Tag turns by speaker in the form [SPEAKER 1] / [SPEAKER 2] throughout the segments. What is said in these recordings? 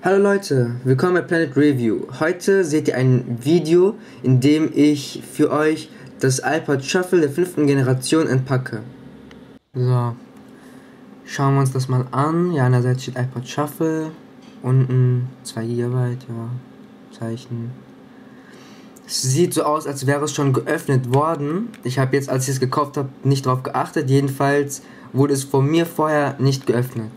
[SPEAKER 1] Hallo Leute, willkommen bei Planet Review. Heute seht ihr ein Video, in dem ich für euch das iPod Shuffle der 5. Generation entpacke. So, schauen wir uns das mal an. Ja, an der Seite steht iPod Shuffle, unten 2 GB, ja, Zeichen. Es sieht so aus, als wäre es schon geöffnet worden. Ich habe jetzt, als ich es gekauft habe, nicht drauf geachtet. Jedenfalls wurde es von mir vorher nicht geöffnet.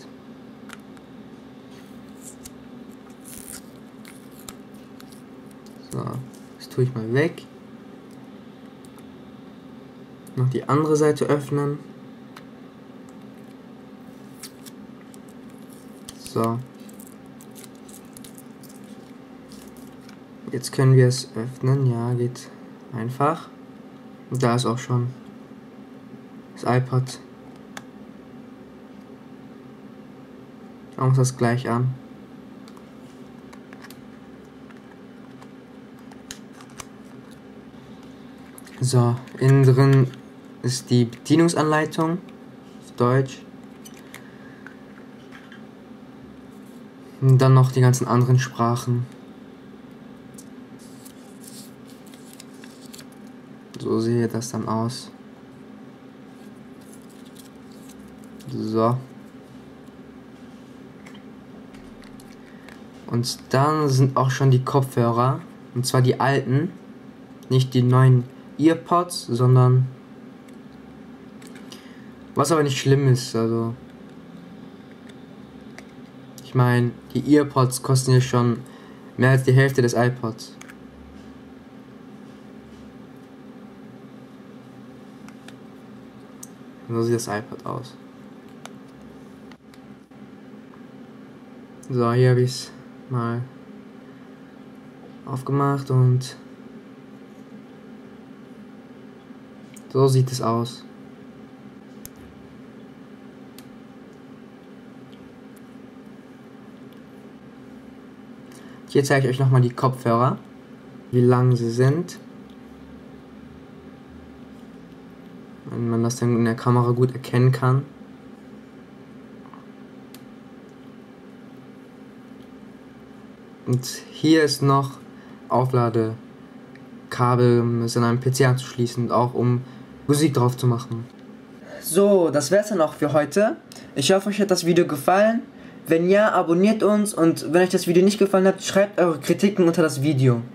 [SPEAKER 1] So, das tue ich mal weg. Noch die andere Seite öffnen. So. Jetzt können wir es öffnen. Ja, geht einfach. Und da ist auch schon das iPod. Schauen wir uns das gleich an. So, innen drin ist die Bedienungsanleitung auf Deutsch. Und dann noch die ganzen anderen Sprachen. So sieht das dann aus. So. Und dann sind auch schon die Kopfhörer. Und zwar die alten. Nicht die neuen EarPods, sondern was aber nicht schlimm ist, also ich meine, die EarPods kosten ja schon mehr als die Hälfte des iPods. So sieht das iPod aus. So, hier habe ich es mal aufgemacht und so sieht es aus. Hier zeige ich euch nochmal die Kopfhörer, wie lang sie sind. Wenn man das dann in der Kamera gut erkennen kann. Und hier ist noch Aufladekabel, um es an einem PC anzuschließen, auch um Musik drauf zu machen. So, das wär's dann auch für heute. Ich hoffe, euch hat das Video gefallen. Wenn ja, abonniert uns, und wenn euch das Video nicht gefallen hat, schreibt eure Kritiken unter das Video.